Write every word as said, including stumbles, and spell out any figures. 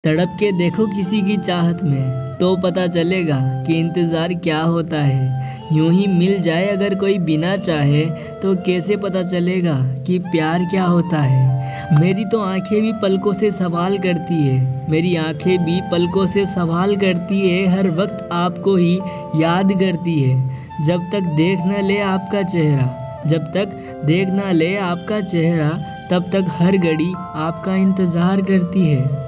तड़प के देखो किसी की चाहत में, तो पता चलेगा कि इंतज़ार क्या होता है। यूं ही मिल जाए अगर कोई बिना चाहे, तो कैसे पता चलेगा कि प्यार क्या होता है। मेरी तो आंखें भी पलकों से सवाल करती है, मेरी आंखें भी पलकों से सवाल करती है, हर वक्त आपको ही याद करती है। जब तक देख न ले आपका चेहरा, जब तक देख न ले आपका चेहरा, तब तक हर घड़ी आपका इंतज़ार करती है।